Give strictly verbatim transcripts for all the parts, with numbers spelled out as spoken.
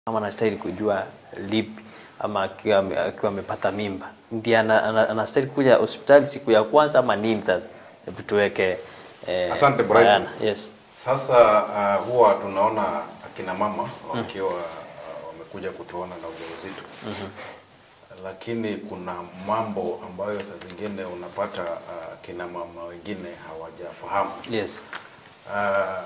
Mama anastahili kujua lipi ama akiwa akiwa amepata mimba. Ndiye anastahili kuja hospitali siku ya kwanza ama nini sasa? Hebu tuweke eh, Asante Brian. Yes. Sasa uh, huwa tunaona akina mama wakiwa uh, wamekuja kutuona na ujauzito. Mm -hmm. Lakini kuna mambo ambayo saa zingine unapata uh, kina mama wengine hawajafahamu. Yes. Uh,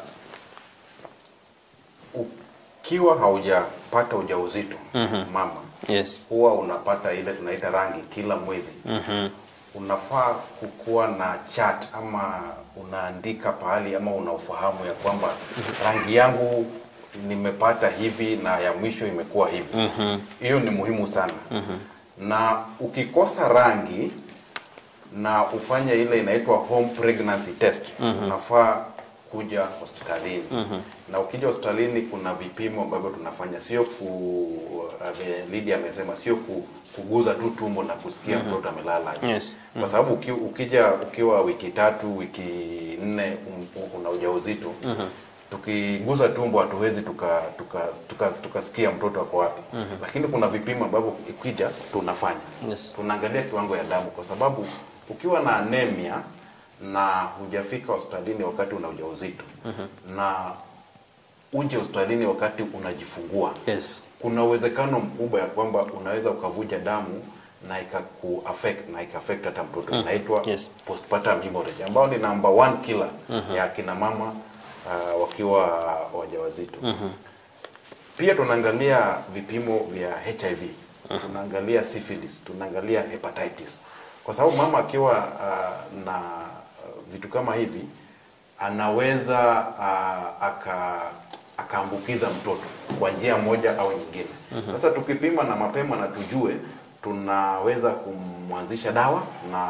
Ukiwa haujapata ujauzito, mm -hmm. mama, yes. huwa unapata ile tunaita rangi kila mwezi. Mm -hmm. Unafaa kukuwa na chart ama unaandika pahali ama unaufahamu ya kwamba rangi yangu nimepata hivi na ya mwisho imekuwa hivi. Mm -hmm. Hiyo ni muhimu sana. Mm -hmm. Na ukikosa rangi na ufanye ile inaitwa home pregnancy test, mm -hmm. unafaa kuja hospitalini. Mm -hmm. Na ukija hospitalini kuna vipimo ambavyo tunafanya, sio ku uh, Lydia amesema sio ku, kuguza tu tumbo na kusikia mtoto mm -hmm. amelala. Yes. Mm -hmm. Kwa sababu uki, ukija ukiwa wiki tatu, wiki nne um, una ujauzito, mm -hmm. tukiguza tumbo hatuwezi tuka tuka tukasikia tuka mtoto ako wapi. Mm -hmm. Lakini kuna vipimo ambavyo ukija tunafanya. Yes. Tunaangalia kiwango ya damu, kwa sababu ukiwa na anemia na hujafika hospitalini wakati una ujauzito, mm -hmm. na uje hospitalini wakati unajifungua, yes. kuna uwezekano mkubwa ya kwamba unaweza ukavuja damu na ikaku affect na ika-affect hata mtoto. Mm -hmm. Inaitwa yes. postpartum hemorrhage, ambao ni number one killer mm -hmm. ya kina mama uh, wakiwa wajawazito. Mm -hmm. Pia tunaangalia vipimo vya H I V, mm -hmm. tunaangalia syphilis, tunaangalia hepatitis. Kwa sababu mama akiwa uh, na vitu kama hivi anaweza uh, aka akaambukiza mtoto kwa njia moja au nyingine. Mm-hmm. Sasa tukipima na mapema na tujue, tunaweza kumwanzisha dawa na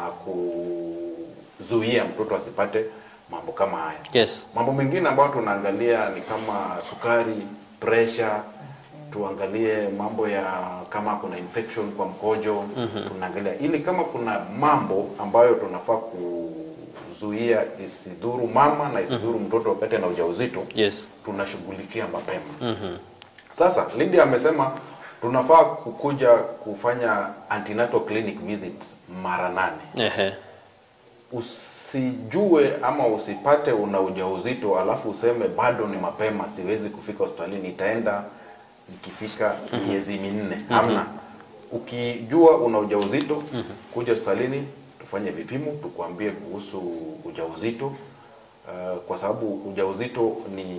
kuzuia mtoto asipate mambo kama haya. Yes. Mambo mengine ambayo tunaangalia ni kama sukari, pressure, tuangalie mambo ya kama kuna infection kwa mkojo. Mm-hmm. Tunaangalia ili kama kuna mambo ambayo tunafaa kuzuia isidhuru mama na isidhuru mm-hmm. mtoto wakati ana ujauzito. Yes. Tunashughulikia mapema. Mm-hmm. Sasa Lydia amesema tunafaa kukuja kufanya antenatal clinic visits mara nane. Ehe. Usijue ama usipate una ujauzito alafu useme bado ni mapema, siwezi kufika hospitalini, itaenda nikifika miezi minne. Mm -hmm. Hamna. Ukijua una ujauzito, mm -hmm. kuja hospitalini tufanye vipimo, tukuambie kuhusu ujauzito. Uh, kwa sababu ujauzito ni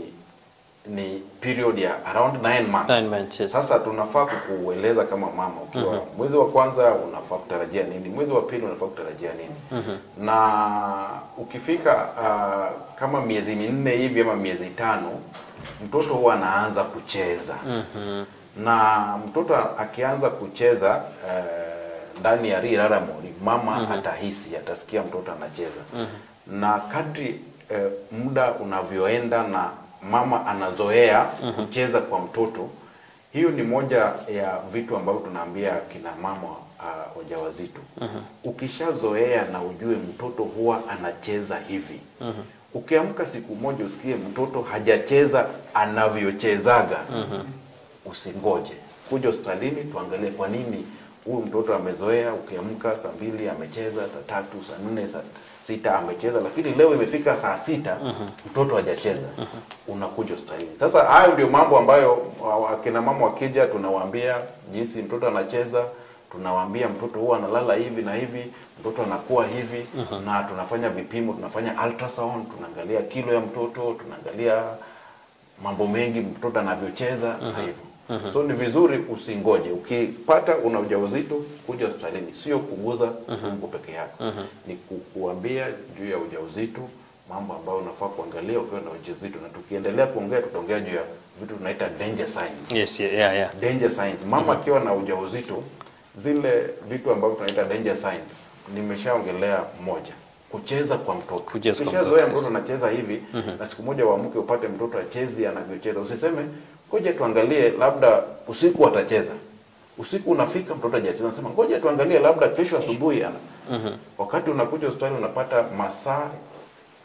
ni period ya around nine months. nine months, yes. Sasa tunafaa kukueleza kama mama ukiwa mm -hmm. mwezi wa kwanza unafaa kutarajia nini, mwezi wa pili unafaa kutarajia nini. Mm -hmm. Na ukifika uh, kama miezi minne hivi ama miezi tano, mtoto huwa anaanza kucheza. Mm -hmm. Na mtoto akianza kucheza ndani uh, ya rirara mori, mama mm -hmm. atahisi, atasikia mtoto anacheza. Mm -hmm. Na kadri uh, muda unavyoenda na mama anazoea mm -hmm. kucheza kwa mtoto, hiyo ni moja ya vitu ambavyo tunaambia kina mama uh, wajawazito. Mm -hmm. Ukishazoea na ujue mtoto huwa anacheza hivi. Mm -hmm. Ukiamka siku moja usikie mtoto hajacheza anavyochezaga, mm -hmm. usingoje, kuja hospitalini tuangalie kwa nini huyu mtoto amezoea. Ukiamka saa mbili amecheza, saa tatu, saa nne, saa sita amecheza, lakini leo imefika saa sita, mm -hmm. mtoto hajacheza. Mm -hmm. Unakuja hospitalini. Sasa hayo ndio mambo ambayo akina mama wakija tunawaambia jinsi mtoto anacheza, tunawaambia mtoto huwa analala hivi na hivi, mtoto anakuwa hivi. Mm -hmm. Na tunafanya vipimo, tunafanya ultrasound, tunaangalia kilo ya mtoto, tunaangalia mambo mengi mtoto anavyocheza. Mm -hmm. na hivyo. Mm -hmm. So ni vizuri usingoje. Ukipata una ujauzito, kuja hospitalini, sio kuguza tumbo. Mm -hmm. peke yako. Mm -hmm. Ni kukuambia juu ya ujauzito, mambo ambayo unafaa kuangalia ukiwa na ujauzito, na tukiendelea kuongea tutaongea juu ya vitu tunaita danger signs. Yes, yeah, yeah. Danger signs. Mama akiwa mm -hmm. na ujauzito, zile vitu ambavyo tunaita danger signs nimeshaongelea moja. Kucheza kwa mtoto. Ukishazoea mtoto anacheza hivi, mm -hmm. na siku moja uamke upate mtoto achezi anavyocheza, usiseme ngoja tuangalie labda usiku atacheza. Usiku unafika mtoto hajacheza, nasema ngoja tuangalie labda kesho asubuhi ana. Mm -hmm. Wakati unakuja hospitali unapata masaa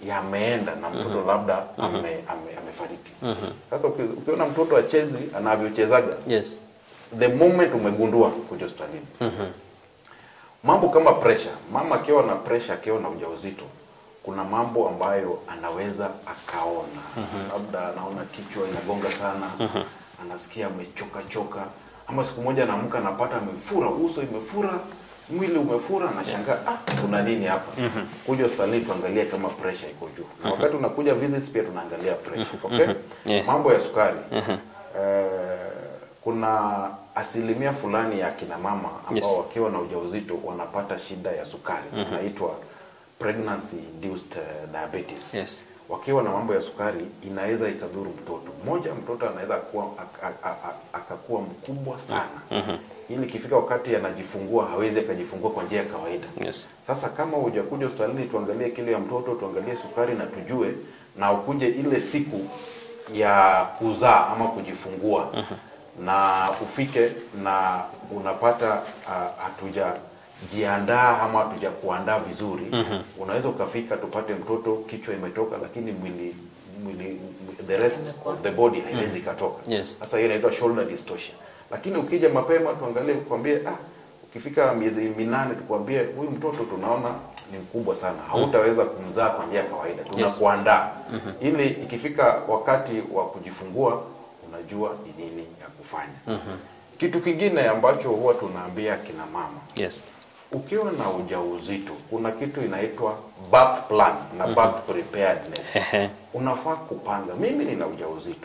yameenda na mtoto mm -hmm. labda ame, ame, amefariki. Mm -hmm. Sasa ukiona mtoto achezi anavyochezaga, yes, the moment umegundua kuja hospitalini. Mm -hmm. Mambo kama pressure, mama akiwa na pressure, akiwa na ujauzito, kuna mambo ambayo anaweza akaona. Mm -hmm. Labda anaona kichwa inagonga sana, mm -hmm. anasikia amechoka choka, ama siku moja anaamka anapata amefura, uso imefura, mwili umefura, anashangaa ah, kuna nini hapa? Mm -hmm. Kuja hospitali tuangalie kama pressure iko juu. Mm -hmm. Wakati unakuja visits pia tunaangalia pressure, okay? Mm -hmm. Yeah. Mambo ya sukari. Mm -hmm. eh, kuna asilimia fulani ya kina mama ambao yes. wakiwa na ujauzito wanapata shida ya sukari. Mm -hmm. Inaitwa pregnancy induced uh, diabetes. Yes. Wakiwa na mambo ya sukari inaweza ikadhuru mtoto. Mmoja, mtoto anaweza kuwa akakuwa mkubwa sana. Mm -hmm. Ili kifika wakati anajifungua hawezi akajifungua kwa njia ya kawaida. Yes. Sasa kama hujakuja hospitalini tuangalie kilo ya mtoto, tuangalie sukari na tujue, na ukuje ile siku ya kuzaa ama kujifungua, mm -hmm. na ufike na unapata hatuja uh, jiandaa ama hatuja kuandaa vizuri, mm -hmm. unaweza ukafika tupate mtoto kichwa imetoka lakini mwili mwili the rest of the body haiwezi mm -hmm. katoka. Yes. Sasa hiyo inaitwa shoulder distortion. Lakini ukija mapema tuangalie tukwambie ah ukifika miezi minane tukwambie huyu mtoto tunaona ni mkubwa sana, hautaweza kumzaa kwa njia ya kawaida, tunakuandaa. Yes. mm -hmm. Ili ikifika wakati wa kujifungua unajua ni nini ya kufanya. Mm -hmm. Kitu kingine ambacho huwa tunaambia kina mama, yes, ukiwa na ujauzito kuna kitu inaitwa birth plan na mm -hmm. birth preparedness. Unafaa kupanga, mimi nina ujauzito,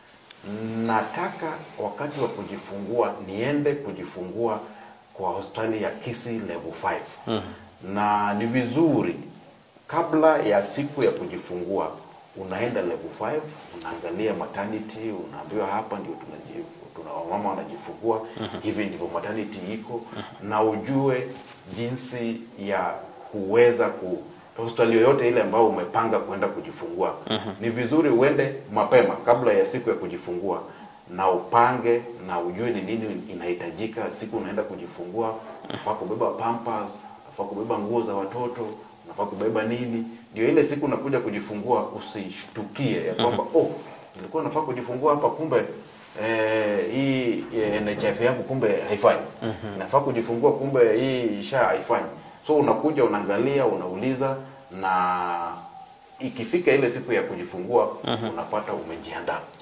nataka wakati wa kujifungua niende kujifungua kwa hospitali ya Kisii level five. Mm -hmm. Na ni vizuri kabla ya siku ya kujifungua unaenda level five, unaangalia maternity, unaambiwa hapa ndio tunaji tuna wamama wanajifungua, mm -hmm. hivi ndivyo maternity iko, mm -hmm. na ujue jinsi ya kuweza ku hospitali yoyote ile ambayo umepanga kwenda kujifungua. Mm -hmm. Ni vizuri uende mapema kabla ya siku ya kujifungua na upange na ujue ni nini inahitajika siku unaenda kujifungua. Unafaa kubeba pampers, unafaa kubeba nguo za watoto, unafaa kubeba nini, ndio ile siku unakuja kujifungua usishtukie ya kwamba mm -hmm. oh, nilikuwa nafaa kujifungua hapa kumbe eh hii N H I F yangu kumbe haifanyi. Mm -hmm. Nafaa kujifungua kumbe hii sha haifanyi. So unakuja unaangalia, unauliza, na ikifika ile siku ya kujifungua mm -hmm. unapata umejiandaa.